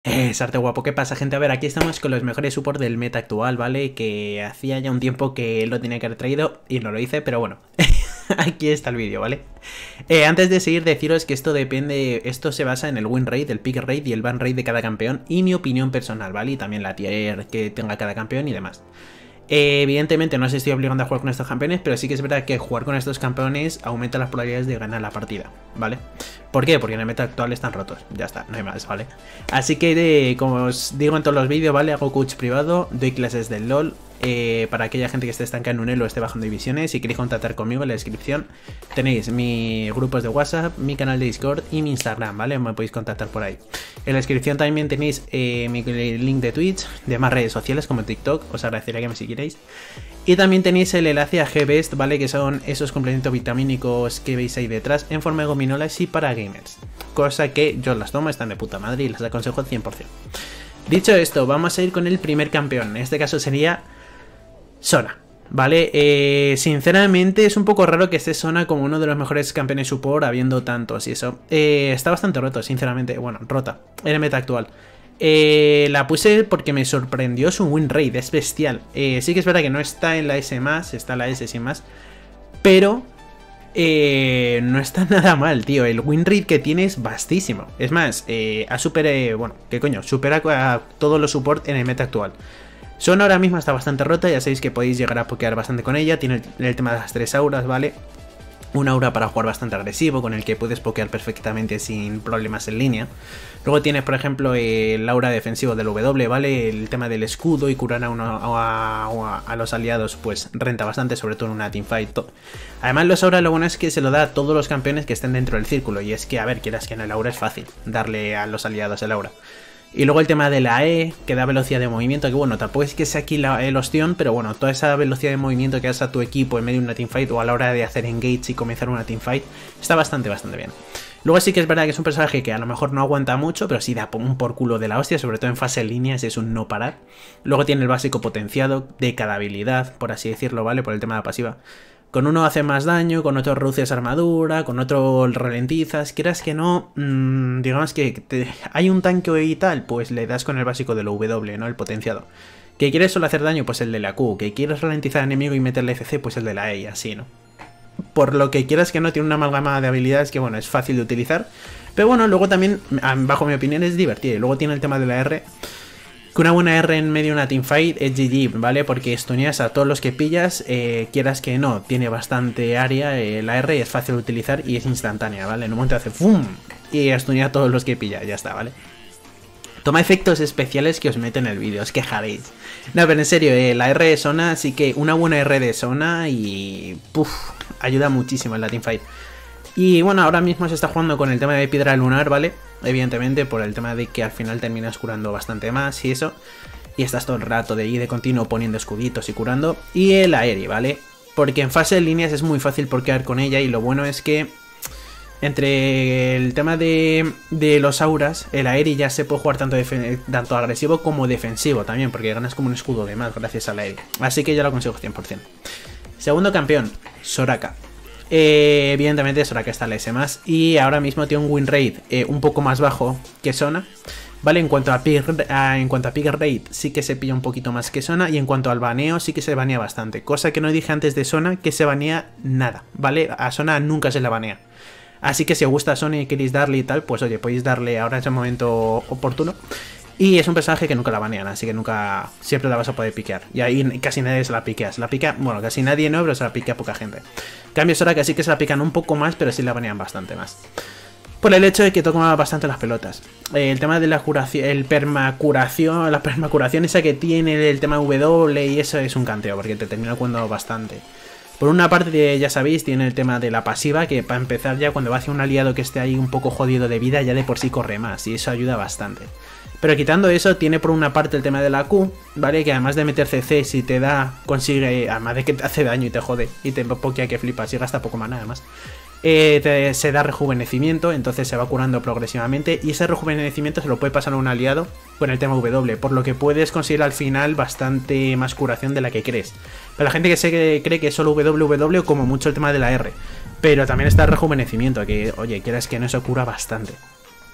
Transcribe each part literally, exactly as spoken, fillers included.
Eh, Sarte guapo, ¿qué pasa, gente? A ver, aquí estamos con los mejores supports del meta actual, ¿vale? Que hacía ya un tiempo que lo tenía que haber traído y no lo hice, pero bueno, aquí está el vídeo, ¿vale? Eh, antes de seguir, deciros que esto depende, esto se basa en el win rate, el pick rate y el ban rate de cada campeón y mi opinión personal, ¿vale? Y también la tier que tenga cada campeón y demás. Eh, evidentemente no os estoy obligando a jugar con estos campeones, pero sí que es verdad que jugar con estos campeones aumenta las probabilidades de ganar la partida, ¿vale? ¿Por qué? Porque en el meta actual están rotos, ya está, no hay más, ¿vale? Así que, de, como os digo en todos los vídeos, ¿vale? Hago coach privado, doy clases del LoL, eh, para aquella gente que esté estancada en un elo o esté bajando divisiones. Si queréis contactar conmigo, en la descripción tenéis mis grupos de WhatsApp, mi canal de Discord y mi Instagram, ¿vale? Me podéis contactar por ahí. En la descripción también tenéis eh, mi link de Twitch, de más redes sociales como TikTok, os agradecería que me siguierais. Y también tenéis el enlace a G-Best, ¿vale? Que son esos complementos vitamínicos que veis ahí detrás en forma de gominolas y para gamers. Cosa que yo las tomo, están de puta madre y las aconsejo cien por cien. Dicho esto, vamos a ir con el primer campeón. En este caso sería Sona, ¿vale? Eh, sinceramente es un poco raro que esté Sona como uno de los mejores campeones support habiendo tantos y eso. Eh, está bastante roto, sinceramente. Bueno, rota en el meta actual. Eh, la puse porque me sorprendió su win rate, es bestial. Eh, sí que es verdad que no está en la S más, está en la S sin más. Pero eh, no está nada mal, tío. El win rate que tiene es vastísimo. Es más, eh, ha superado, bueno, ¿qué coño? Supera a todos los support en el meta actual. Sona ahora mismo está bastante rota, ya sabéis que podéis llegar a pokear bastante con ella. Tiene el, el tema de las tres auras, ¿vale? Un aura para jugar bastante agresivo, con el que puedes pokear perfectamente sin problemas en línea. Luego tienes, por ejemplo, el aura defensivo del W, ¿vale? El tema del escudo y curar a, uno, a, a, a los aliados, pues renta bastante, sobre todo en una teamfight. Además, los auras lo bueno es que se lo da a todos los campeones que estén dentro del círculo. Y es que, a ver, quieras que en el aura es fácil darle a los aliados el aura. Y luego el tema de la E, que da velocidad de movimiento, que bueno, tampoco es que sea aquí la, el ostión, pero bueno, toda esa velocidad de movimiento que das a tu equipo en medio de una teamfight o a la hora de hacer engage y comenzar una teamfight, está bastante, bastante bien. Luego sí que es verdad que es un personaje que a lo mejor no aguanta mucho, pero sí da un por culo de la hostia, sobre todo en fase en líneas, es un no parar. Luego tiene el básico potenciado de cada habilidad, por así decirlo, ¿vale? Por el tema de la pasiva. Con uno hace más daño, con otro reduces armadura, con otro ralentizas. Quieras que no, mmm, digamos que te, hay un tanque y tal, pues le das con el básico de lo W, ¿no? El potenciado. ¿Que quieres solo hacer daño? Pues el de la Q. ¿Que quieres ralentizar al enemigo y meterle F C? Pues el de la E y así, ¿no? Por lo que quieras que no, tiene una amalgama de habilidades que, bueno, es fácil de utilizar. Pero bueno, luego también, bajo mi opinión, es divertido. Y luego tiene el tema de la R. Que una buena R en medio de una teamfight es G G, ¿vale? Porque stuneas a todos los que pillas, eh, quieras que no, tiene bastante área, eh, la R es fácil de utilizar y es instantánea, ¿vale? En un momento hace ¡fum! Y stunea a todos los que pilla, ya está, ¿vale? Toma efectos especiales que os meten en el vídeo, os quejaréis. No, pero en serio, eh, la R de Sona, sí que una buena R de Sona y... ¡puf! Ayuda muchísimo en la teamfight. Y bueno, ahora mismo se está jugando con el tema de piedra lunar, ¿vale? Evidentemente por el tema de que al final terminas curando bastante más y eso. Y estás todo el rato de ir de continuo poniendo escuditos y curando. Y el aéreo, ¿vale? Porque en fase de líneas es muy fácil porquear con ella y lo bueno es que entre el tema de, de los auras, el aéreo ya se puede jugar tanto, tanto agresivo como defensivo también, porque ganas como un escudo de más gracias al aéreo. Así que yo lo aconsejo cien por cien. Segundo campeón, Soraka. Eh, evidentemente Soraka está en la S más y ahora mismo tiene un win rate eh, un poco más bajo que Sona, ¿vale? En cuanto a pick, a, en cuanto a pick rate sí que se pilla un poquito más que Sona y en cuanto al baneo sí que se banea bastante, cosa que no dije antes de Sona, que se banea nada, ¿vale? A Sona nunca se la banea. Así que si os gusta Sona y queréis darle y tal, pues oye, podéis darle ahora en ese momento oportuno. Y es un personaje que nunca la banean, así que nunca, siempre la vas a poder piquear. Y ahí casi nadie se la piquea. Se la piquea, bueno, casi nadie no, pero se la piquea poca gente. En cambio, es hora que sí que se la pican un poco más, pero sí la banean bastante más. Por el hecho de que toma bastante las pelotas. Eh, el tema de la curación, el permacuración, la permacuración esa que tiene, el tema W y eso es un canteo, porque te termina jugando bastante. Por una parte, ya sabéis, tiene el tema de la pasiva, que para empezar ya cuando va hacia un aliado que esté ahí un poco jodido de vida, ya de por sí corre más, y eso ayuda bastante. Pero quitando eso, tiene por una parte el tema de la Q, ¿vale? Que además de meter C C, si te da, consigue, además de que te hace daño y te jode, y te pokea que flipas y gasta poco mana además, eh, te, se da rejuvenecimiento, entonces se va curando progresivamente, y ese rejuvenecimiento se lo puede pasar a un aliado con el tema W, por lo que puedes conseguir al final bastante más curación de la que crees. Pero la gente que se cree que es solo W W, como mucho el tema de la R, pero también está el rejuvenecimiento, que, oye, quieras que no, se cura bastante.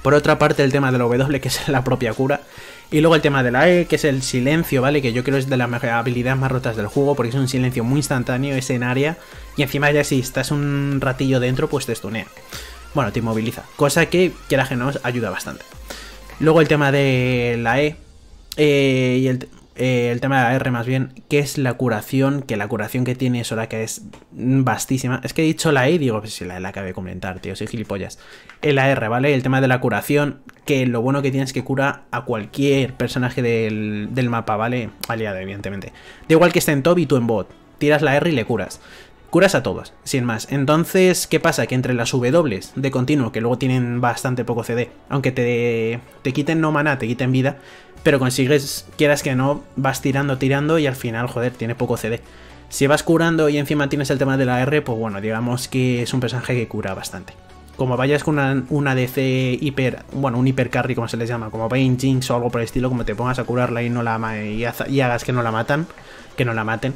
Por otra parte, el tema de la W, que es la propia cura. Y luego el tema de la E, que es el silencio, ¿vale? Que yo creo es de las habilidades más rotas del juego, porque es un silencio muy instantáneo, es en área. Y encima ya si estás un ratillo dentro, pues te stunea. Bueno, te inmoviliza. Cosa que, quieras que no, ayuda bastante. Luego el tema de la E. Eh, y el, eh, el tema de la R más bien, que es la curación. Que la curación que tiene Soraka es vastísima. Es que he dicho la E, digo, pues si la E la acabé de comentar, tío, soy gilipollas. La R, ¿vale? El tema de la curación, que lo bueno que tienes es que cura a cualquier personaje del, del mapa, ¿vale? Aliado, evidentemente. Da igual que esté en top y tú en bot. Tiras la R y le curas. Curas a todos, sin más. Entonces, ¿qué pasa? Que entre las W de continuo, que luego tienen bastante poco C D, aunque te, te quiten no maná, te quiten vida, pero consigues, quieras que no, vas tirando, tirando y al final, joder, tiene poco C D. Si vas curando y encima tienes el tema de la R, pues bueno, digamos que es un personaje que cura bastante. Como vayas con una, una D C hiper, bueno, un hiper carry como se les llama, como Vayne, Jinx o algo por el estilo, como te pongas a curarla y no la y, y hagas que no la matan, que no la maten.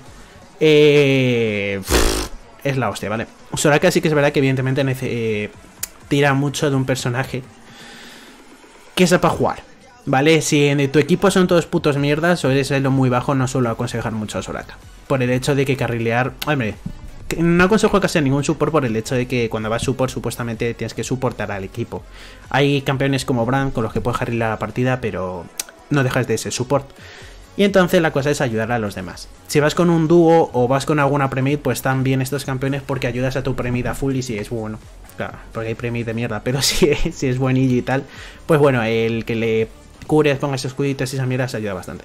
Eh, pff, es la hostia, ¿vale? Soraka sí que es verdad que evidentemente eh, tira mucho de un personaje que sepa jugar, ¿vale? Si en tu equipo son todos putos mierdas o eres elo muy bajo, no suelo aconsejar mucho a Soraka. Por el hecho de que carrilear... Hombre, no aconsejo casi a ningún support por el hecho de que cuando vas support supuestamente tienes que soportar al equipo. Hay campeones como Brand con los que puedes carrilear la partida, pero no dejas de ser support. Y entonces la cosa es ayudar a los demás. Si vas con un dúo o vas con alguna premid, pues están bien estos campeones porque ayudas a tu premid a full y si es bueno. Claro, porque hay premid de mierda, pero si es, si es buenillo y tal, pues bueno, el que le cures, pongas escuditos y esa mierda se ayuda bastante.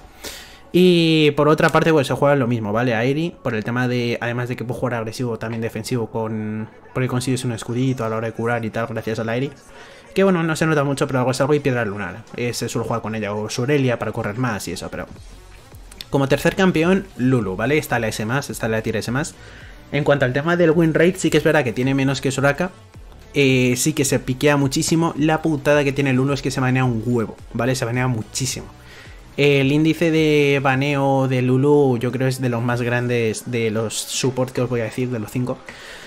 Y por otra parte, pues se juega lo mismo, ¿vale? Airi, por el tema de, además de que puedo jugar agresivo, también defensivo, con porque consigues un escudito a la hora de curar y tal, gracias al Airi. Que bueno, no se nota mucho, pero algo es algo y piedra lunar. Eh, se suele jugar con ella, o Surelia para correr más y eso, pero... Como tercer campeón, Lulu, ¿vale? Está la S más, está la tier S más. En cuanto al tema del win rate, sí que es verdad que tiene menos que Soraka. Eh, sí que se piquea muchísimo. La putada que tiene Lulu es que se banea un huevo, ¿vale? Se banea muchísimo. El índice de baneo de Lulu yo creo es de los más grandes de los supports que os voy a decir, de los cinco.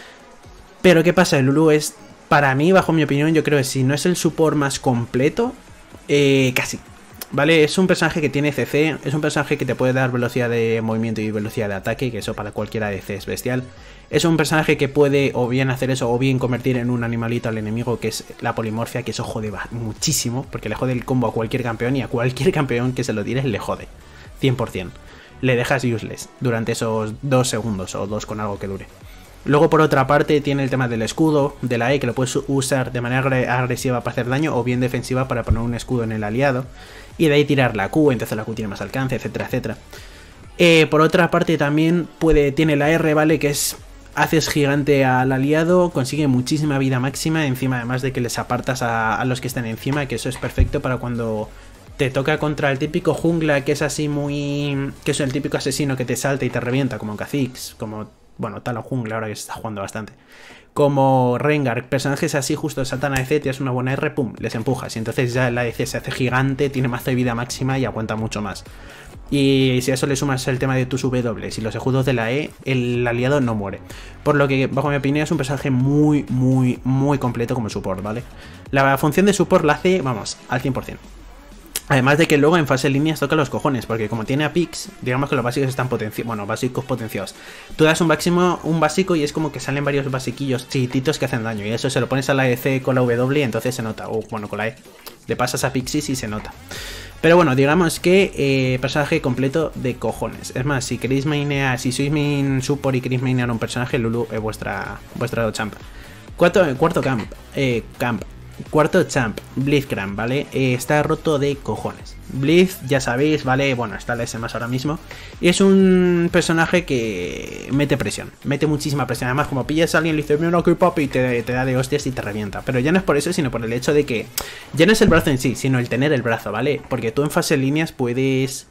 Pero ¿qué pasa? El Lulu es, para mí, bajo mi opinión, yo creo que si no es el support más completo, eh, casi. Vale, es un personaje que tiene C C, es un personaje que te puede dar velocidad de movimiento y velocidad de ataque, que eso para cualquiera D C es bestial. Es un personaje que puede o bien hacer eso o bien convertir en un animalito al enemigo, que es la polimorfia, que eso jode muchísimo, porque le jode el combo a cualquier campeón y a cualquier campeón que se lo tires le jode, cien por cien. Le dejas useless durante esos dos segundos o dos con algo que dure. Luego por otra parte tiene el tema del escudo, de la E, que lo puedes usar de manera agresiva para hacer daño o bien defensiva para poner un escudo en el aliado. Y de ahí tirar la Q, entonces la Q tiene más alcance, etcétera, etcétera. Eh, por otra parte también puede, tiene la R, ¿vale? Que es, haces gigante al aliado, consigue muchísima vida máxima, encima además de que les apartas a, a los que están encima, que eso es perfecto para cuando te toca contra el típico jungla, que es así muy... que es el típico asesino que te salta y te revienta, como Kha'Zix, como... bueno, tal o jungla ahora que se está jugando bastante. Como Rengar, personajes así justo saltan a D C, tienes una buena R, pum, les empujas. Y entonces ya la D C se hace gigante, tiene más de vida máxima y aguanta mucho más. Y si a eso le sumas el tema de tus W y los escudos de la E, el aliado no muere. Por lo que, bajo mi opinión, es un personaje muy, muy, muy completo como support, ¿vale? La función de support la hace, vamos, al cien por cien. Además de que luego en fase líneas toca los cojones, porque como tiene a Pix, digamos que los básicos están potenciados, bueno, básicos potenciados. Tú das un máximo, un básico y es como que salen varios basiquillos chiquititos que hacen daño. Y eso se lo pones a la E C con la W y entonces se nota, o bueno, con la E. Le pasas a Pixis y se nota. Pero bueno, digamos que eh, personaje completo de cojones. Es más, si queréis mainear, si sois main support y queréis mainear un personaje, Lulu es vuestra, vuestra champ. Cuarto, cuarto camp, eh, camp. Cuarto champ, Blitzcrank, ¿vale? Eh, está roto de cojones. Blitz, ya sabéis, ¿vale? Bueno, está la S más ahora mismo. Y es un personaje que mete presión, mete muchísima presión. Además, como pillas a alguien, le dices, mira, no, que papi, y te, te da de hostias y te revienta. Pero ya no es por eso, sino por el hecho de que ya no es el brazo en sí, sino el tener el brazo, ¿vale? Porque tú en fase líneas puedes...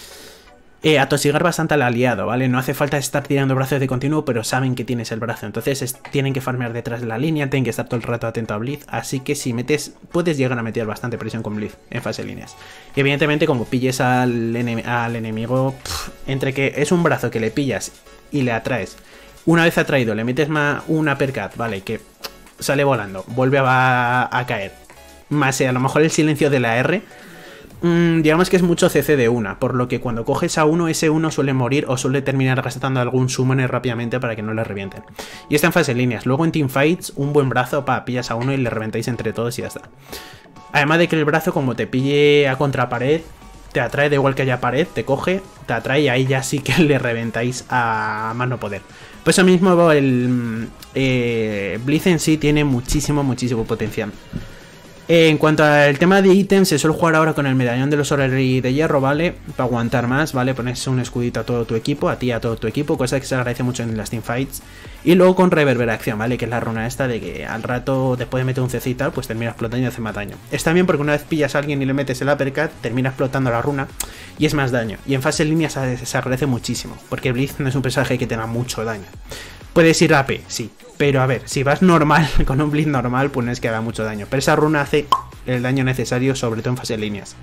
Eh, atosigar bastante al aliado, ¿vale? No hace falta estar tirando brazos de continuo, pero saben que tienes el brazo. Entonces es, tienen que farmear detrás de la línea, tienen que estar todo el rato atento a Blitz. Así que si metes, puedes llegar a meter bastante presión con Blitz en fase líneas. Y evidentemente, como pilles al, enem al enemigo, pff, entre que es un brazo que le pillas y le atraes. Una vez atraído, le metes más una uppercut, ¿vale? Que sale volando, vuelve a, a caer. más eh, a lo mejor el silencio de la R, mmm, digamos que es mucho C C de una, por lo que cuando coges a uno, ese uno suele morir o suele terminar gastando algún summoner rápidamente para que no le revienten. Y está en fase líneas. Luego en teamfights, un buen brazo, para pillas a uno y le reventáis entre todos y ya está. Además de que el brazo, como te pille a contrapared, te atrae, da igual que haya pared, te coge, te atrae y ahí ya sí que le reventáis a más no poder. Pues eso mismo el eh, Blitz en sí tiene muchísimo, muchísimo potencial. Eh, en cuanto al tema de ítems, se suele jugar ahora con el medallón de los Orrery de hierro, ¿vale? Para aguantar más, ¿vale? Ponerse un escudito a todo tu equipo, a ti a todo tu equipo, cosa que se agradece mucho en las teamfights. Y luego con reverberación, ¿vale? Que es la runa esta de que al rato, después de meter un C C y tal, pues termina explotando y hace más daño. Está bien porque una vez pillas a alguien y le metes el uppercut, termina explotando la runa y es más daño. Y en fase en línea se, se agradece muchísimo, porque Blitz no es un personaje que tenga mucho daño. Puedes ir A P, sí, pero a ver, si vas normal, con un Blitz normal, pues no es que haga mucho daño. Pero esa runa hace el daño necesario, sobre todo en fase en líneas.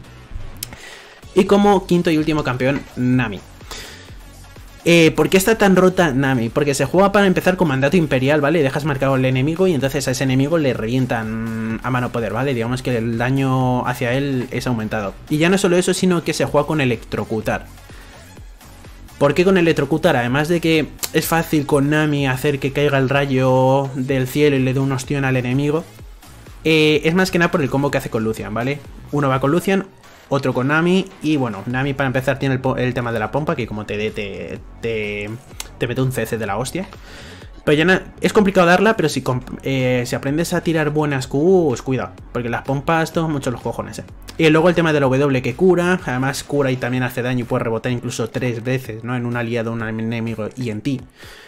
Y como quinto y último campeón, Nami. Eh, ¿Por qué está tan rota Nami? Porque se juega para empezar con mandato imperial, ¿vale? Dejas marcado al enemigo y entonces a ese enemigo le revientan a mano poder, ¿vale? Digamos que el daño hacia él es aumentado. Y ya no solo eso, sino que se juega con electrocutar. ¿Por qué con electrocutar? Además de que es fácil con Nami hacer que caiga el rayo del cielo y le dé un ostión al enemigo. Eh, es más que nada por el combo que hace con Lucian, ¿vale? Uno va con Lucian, otro con Nami. Y bueno, Nami para empezar tiene el, el tema de la pompa, que como te dé te, te, te mete un C C de la hostia. Pero ya no, es complicado darla, pero si, eh, si aprendes a tirar buenas Qs, cuidado, porque las pompas toman mucho los cojones, eh. Y luego el tema de la W que cura, además cura y también hace daño y puede rebotar incluso tres veces, ¿no? En un aliado, un enemigo y en ti,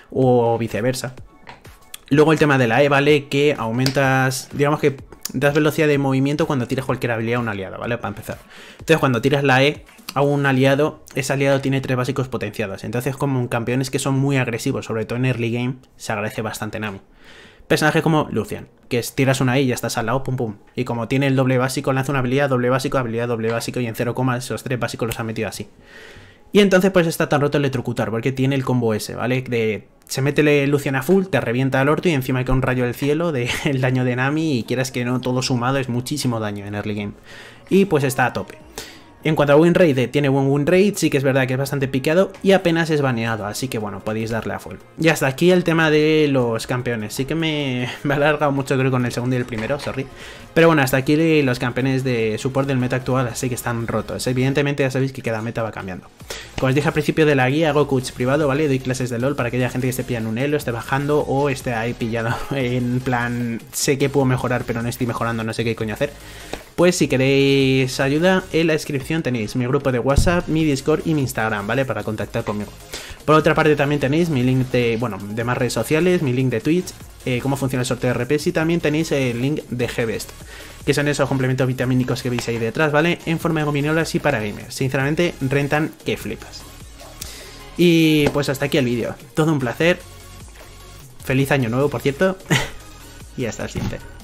o viceversa. Luego el tema de la E, ¿vale? Que aumentas, digamos que das velocidad de movimiento cuando tiras cualquier habilidad a un aliado, ¿vale? Para empezar. Entonces cuando tiras la E a un aliado, ese aliado tiene tres básicos potenciados. Entonces como en campeones que son muy agresivos, sobre todo en early game, se agradece bastante Nami. Personajes como Lucian, que es tiras una E y ya estás al lado, pum pum. Y como tiene el doble básico, lanza una habilidad, doble básico, habilidad, doble básico y en cero, esos tres básicos los ha metido así. Y entonces pues está tan roto el electrocutar, porque tiene el combo ese, ¿vale? De se mete Lucian a full, te revienta el orto y encima hay que un rayo del cielo del de daño de Nami y quieras que no, todo sumado es muchísimo daño en early game. Y pues está a tope. En cuanto a win rate, tiene buen win rate, sí que es verdad que es bastante picado y apenas es baneado, así que bueno, podéis darle a full. Y hasta aquí el tema de los campeones, sí que me, me ha alargado mucho creo con el segundo y el primero, sorry. Pero bueno, hasta aquí los campeones de support del meta actual, así que están rotos. Evidentemente ya sabéis que cada meta va cambiando. Como os dije al principio de la guía, hago coach privado, ¿vale? Doy clases de LOL para aquella gente que esté pillando un elo, esté bajando o esté ahí pillado en plan, sé que puedo mejorar pero no estoy mejorando, no sé qué coño hacer. Pues si queréis ayuda, en la descripción tenéis mi grupo de WhatsApp, mi Discord y mi Instagram, ¿vale? Para contactar conmigo. Por otra parte también tenéis mi link de, bueno, de más redes sociales, mi link de Twitch, eh, cómo funciona el sorteo de R Ps y también tenéis el link de G-Best, que son esos complementos vitamínicos que veis ahí detrás, ¿vale? En forma de gominolas y para gamers. Sinceramente, rentan que flipas. Y pues hasta aquí el vídeo. Todo un placer. Feliz año nuevo, por cierto. Y hasta el siguiente.